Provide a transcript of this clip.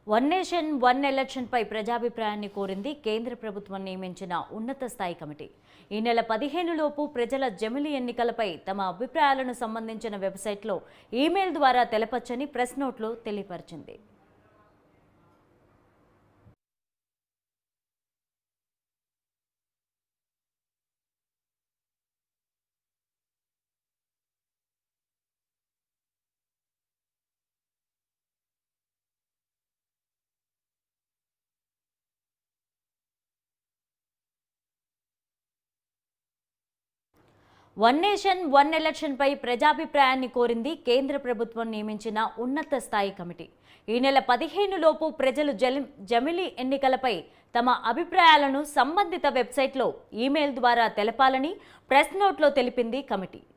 One nation one election పై ప్రజాభిప్రాయాన్ని కోరింది కేంద్ర ప్రభుత్వం నియమించిన ఉన్నత స్థాయి కమిటీ. ఈ నెల 15 లోపు ప్రజల జమిలి ఎన్నికలపై తమ అభిప్రాయాలను సంబంధించిన వెబ్సైట్లో ఈమెయిల్ ద్వారా తెలపొచ్చని ప్రెస్ నోట్లో తెలియపరిచింది. వన్ నేషన్ వన్ ఎలక్షన్ పై ప్రజాభిప్రాయాన్ని కోరింది కేంద్ర ప్రభుత్వం నియమించిన ఉన్నత స్థాయి కమిటీ. ఈ నెల 15 లోపు ప్రజలు జమిలి ఎన్నికలపై తమ అభిప్రాయాలను సంబంధిత వెబ్సైట్లో ఈమెయిల్ ద్వారా తెలపాలని ప్రెస్ నోట్లో తెలిపింది కమిటీ.